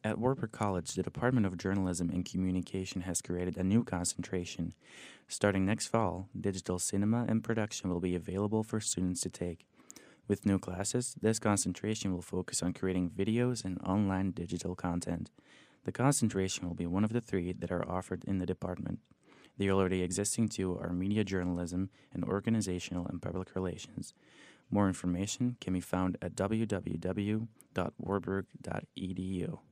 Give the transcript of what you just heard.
At Wartburg College, the Department of Journalism and Communication has created a new concentration. Starting next fall, digital cinema and production will be available for students to take. With new classes, this concentration will focus on creating videos and online digital content. The concentration will be one of the three that are offered in the department. The already existing two are media journalism and organizational and public relations. More information can be found at www.wartburg.edu.